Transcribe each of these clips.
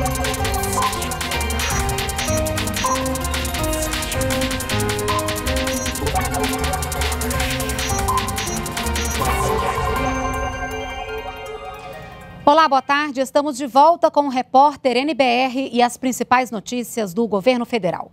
Olá, boa tarde. Estamos de volta com o repórter NBR e as principais notícias do governo federal.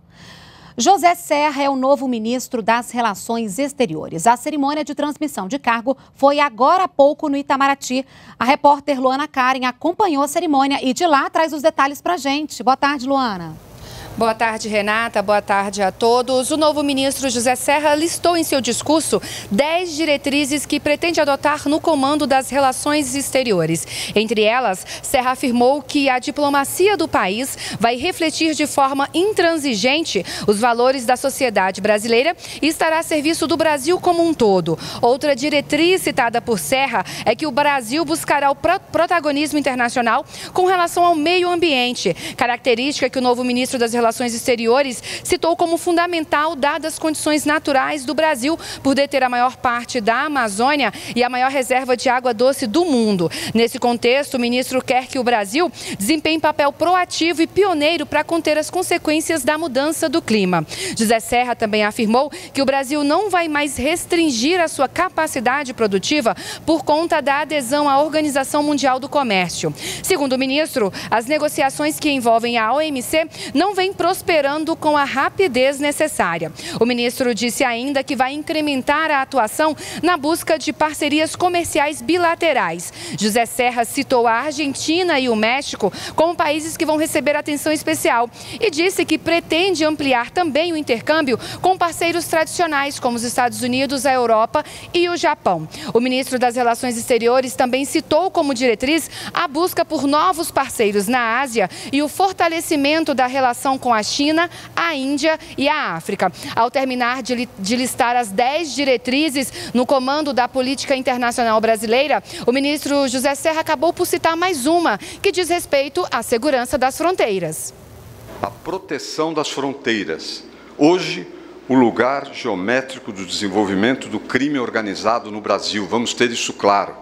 José Serra é o novo ministro das Relações Exteriores. A cerimônia de transmissão de cargo foi agora há pouco no Itamaraty. A repórter Luana Karen acompanhou a cerimônia e de lá traz os detalhes pra gente. Boa tarde, Luana. Boa tarde, Renata. Boa tarde a todos. O novo ministro José Serra listou em seu discurso 10 diretrizes que pretende adotar no comando das relações exteriores. Entre elas, Serra afirmou que a diplomacia do país vai refletir de forma intransigente os valores da sociedade brasileira e estará a serviço do Brasil como um todo. Outra diretriz citada por Serra é que o Brasil buscará o protagonismo internacional com relação ao meio ambiente, característica que o novo ministro das Relações Exteriores citou como fundamental dadas as condições naturais do Brasil por deter a maior parte da Amazônia e a maior reserva de água doce do mundo. Nesse contexto, o ministro quer que o Brasil desempenhe papel proativo e pioneiro para conter as consequências da mudança do clima. José Serra também afirmou que o Brasil não vai mais restringir a sua capacidade produtiva por conta da adesão à Organização Mundial do Comércio. Segundo o ministro, as negociações que envolvem a OMC não vêm prosperando com a rapidez necessária. O ministro disse ainda que vai incrementar a atuação na busca de parcerias comerciais bilaterais. José Serra citou a Argentina e o México como países que vão receber atenção especial e disse que pretende ampliar também o intercâmbio com parceiros tradicionais como os Estados Unidos, a Europa e o Japão. O ministro das Relações Exteriores também citou como diretriz a busca por novos parceiros na Ásia e o fortalecimento da relação com a China, a Índia e a África. Ao terminar de listar as 10 diretrizes no comando da política internacional brasileira, o ministro José Serra acabou por citar mais uma, que diz respeito à segurança das fronteiras. A proteção das fronteiras. Hoje, o lugar geométrico do desenvolvimento do crime organizado no Brasil, vamos ter isso claro,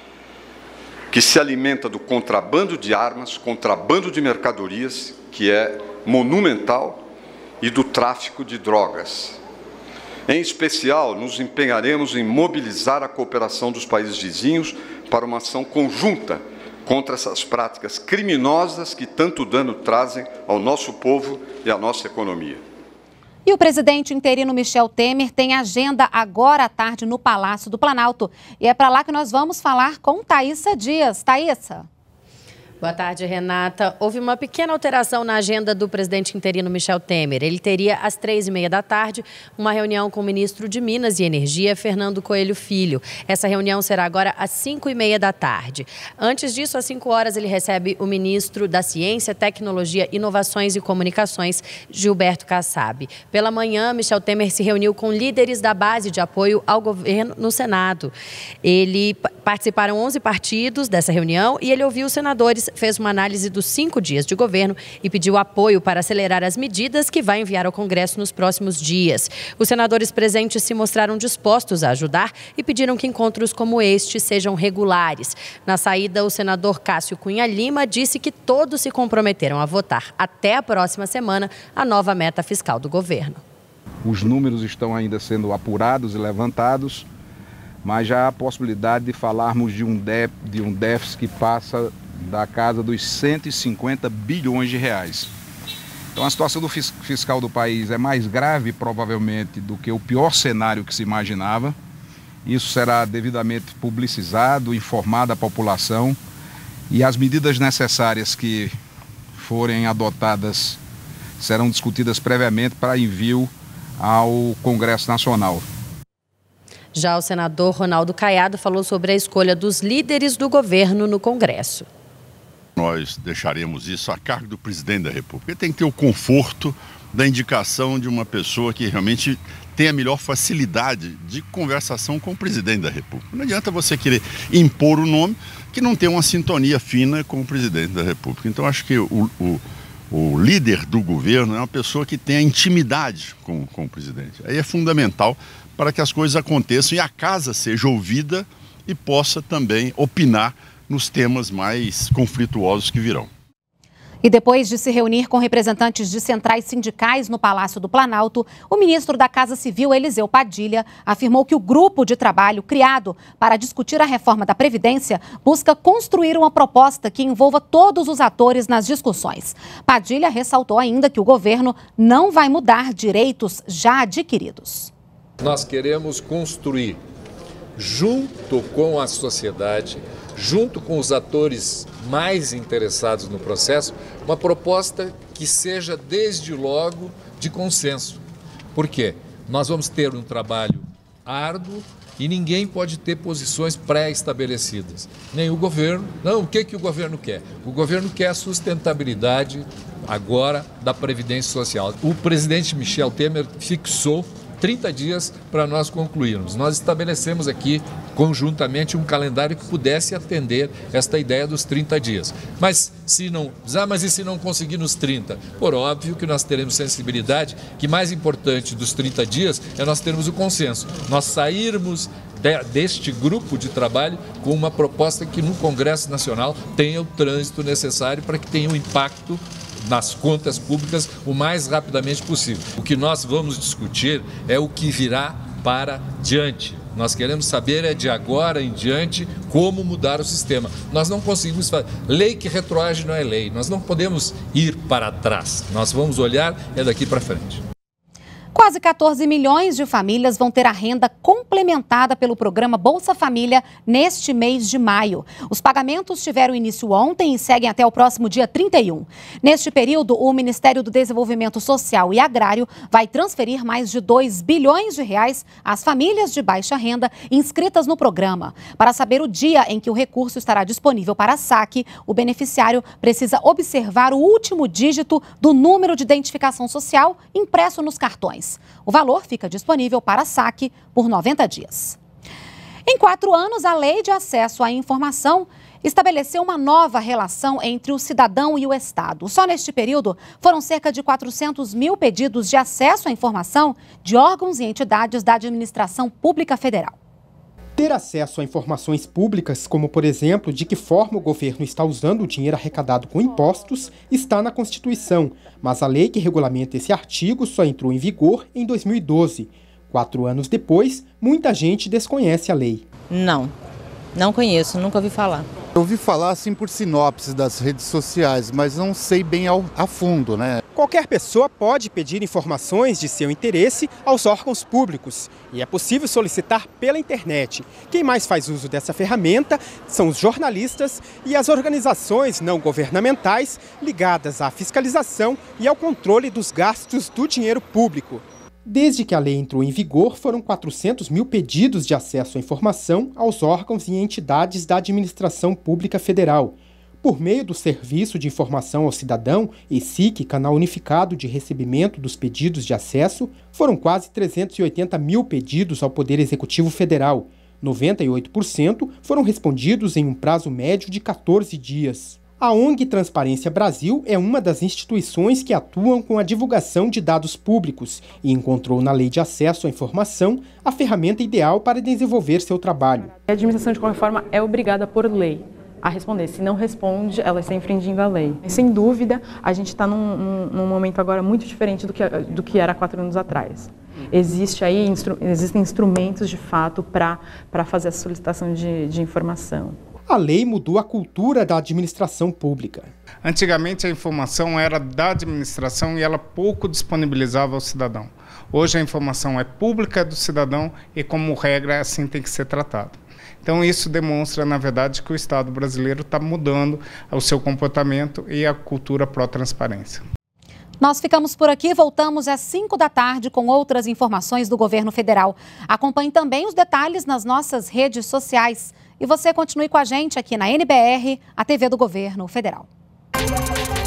que se alimenta do contrabando de armas, contrabando de mercadorias, que é monumental, e do tráfico de drogas. Em especial, nos empenharemos em mobilizar a cooperação dos países vizinhos para uma ação conjunta contra essas práticas criminosas que tanto dano trazem ao nosso povo e à nossa economia. E o presidente interino Michel Temer tem agenda agora à tarde no Palácio do Planalto. E é para lá que nós vamos falar com Thaísa Dias. Thaísa. Boa tarde, Renata. Houve uma pequena alteração na agenda do presidente interino Michel Temer. Ele teria, às 3h30 da tarde, uma reunião com o ministro de Minas e Energia, Fernando Coelho Filho. Essa reunião será agora às 5h30 da tarde. Antes disso, às 5 horas, ele recebe o ministro da Ciência, Tecnologia, Inovações e Comunicações, Gilberto Kassab. Pela manhã, Michel Temer se reuniu com líderes da base de apoio ao governo no Senado. Participaram 11 partidos dessa reunião e ele ouviu os senadores, fez uma análise dos 5 dias de governo e pediu apoio para acelerar as medidas que vai enviar ao Congresso nos próximos dias. Os senadores presentes se mostraram dispostos a ajudar e pediram que encontros como este sejam regulares. Na saída, o senador Cássio Cunha Lima disse que todos se comprometeram a votar até a próxima semana a nova meta fiscal do governo. Os números estão ainda sendo apurados e levantados, mas já há a possibilidade de falarmos de um déficit que passa da casa dos 150 bilhões de reais. Então a situação fiscal do país é mais grave, provavelmente, do que o pior cenário que se imaginava. Isso será devidamente publicizado, informado à população e as medidas necessárias que forem adotadas serão discutidas previamente para envio ao Congresso Nacional. Já o senador Ronaldo Caiado falou sobre a escolha dos líderes do governo no Congresso. Nós deixaremos isso a cargo do presidente da República. Ele tem que ter o conforto da indicação de uma pessoa que realmente tem a melhor facilidade de conversação com o presidente da República. Não adianta você querer impor o nome que não tem uma sintonia fina com o presidente da República. Então, acho que o líder do governo é uma pessoa que tem a intimidade com o presidente. Aí é fundamental para que as coisas aconteçam e a casa seja ouvida e possa também opinar nos temas mais conflituosos que virão. E depois de se reunir com representantes de centrais sindicais no Palácio do Planalto, o ministro da Casa Civil, Eliseu Padilha, afirmou que o grupo de trabalho criado para discutir a reforma da Previdência busca construir uma proposta que envolva todos os atores nas discussões. Padilha ressaltou ainda que o governo não vai mudar direitos já adquiridos. Nós queremos construir, junto com a sociedade, junto com os atores mais interessados no processo, uma proposta que seja desde logo de consenso. Por quê? Nós vamos ter um trabalho árduo e ninguém pode ter posições pré-estabelecidas. Nem o governo. Não, o que o governo quer? O governo quer a sustentabilidade agora da Previdência Social. O presidente Michel Temer fixou 30 dias para nós concluirmos. Nós estabelecemos aqui conjuntamente um calendário que pudesse atender esta ideia dos 30 dias. Mas se não, mas e se não conseguir nos 30? Por óbvio que nós teremos sensibilidade, que mais importante dos 30 dias é nós termos o consenso. Nós sairmos deste grupo de trabalho com uma proposta que no Congresso Nacional tenha o trânsito necessário para que tenha um impacto nas contas públicas o mais rapidamente possível. O que nós vamos discutir é o que virá para diante. Nós queremos saber de agora em diante como mudar o sistema. Nós não conseguimos fazer. Lei que retroage não é lei. Nós não podemos ir para trás. Nós vamos olhar daqui para frente. Quase 14 milhões de famílias vão ter a renda complementada pelo programa Bolsa Família neste mês de maio. Os pagamentos tiveram início ontem e seguem até o próximo dia 31. Neste período, o Ministério do Desenvolvimento Social e Agrário vai transferir mais de 2 bilhões de reais às famílias de baixa renda inscritas no programa. Para saber o dia em que o recurso estará disponível para saque, o beneficiário precisa observar o último dígito do número de identificação social impresso nos cartões. O valor fica disponível para saque por 90 dias. Em 4 anos, a Lei de Acesso à Informação estabeleceu uma nova relação entre o cidadão e o Estado. Só neste período, foram cerca de 400 mil pedidos de acesso à informação de órgãos e entidades da administração pública federal. Ter acesso a informações públicas, como por exemplo de que forma o governo está usando o dinheiro arrecadado com impostos, está na Constituição, mas a lei que regulamenta esse artigo só entrou em vigor em 2012. 4 anos depois, muita gente desconhece a lei. Não conheço, nunca ouvi falar. Eu ouvi falar assim por sinopse das redes sociais, mas não sei bem a fundo, né? Qualquer pessoa pode pedir informações de seu interesse aos órgãos públicos e é possível solicitar pela internet. Quem mais faz uso dessa ferramenta são os jornalistas e as organizações não governamentais ligadas à fiscalização e ao controle dos gastos do dinheiro público. Desde que a lei entrou em vigor, foram 400 mil pedidos de acesso à informação aos órgãos e entidades da administração pública federal. Por meio do Serviço de Informação ao Cidadão, ESIC, canal unificado de recebimento dos pedidos de acesso, foram quase 380 mil pedidos ao Poder Executivo Federal. 98% foram respondidos em um prazo médio de 14 dias. A ONG Transparência Brasil é uma das instituições que atuam com a divulgação de dados públicos e encontrou na Lei de Acesso à Informação a ferramenta ideal para desenvolver seu trabalho. A administração, de qualquer forma, é obrigada por lei a responder. Se não responde, ela está infringindo a lei. Sem dúvida, a gente está num momento agora muito diferente do que era 4 anos atrás. Existem instrumentos, de fato, para fazer a solicitação de informação. A lei mudou a cultura da administração pública. Antigamente a informação era da administração e ela pouco disponibilizava ao cidadão. Hoje a informação é pública do cidadão e, como regra, assim tem que ser tratado. Então isso demonstra, na verdade, que o Estado brasileiro está mudando o seu comportamento e a cultura pró-transparência. Nós ficamos por aqui, voltamos às 5 da tarde com outras informações do governo federal. Acompanhe também os detalhes nas nossas redes sociais. E você continue com a gente aqui na NBR, a TV do Governo Federal.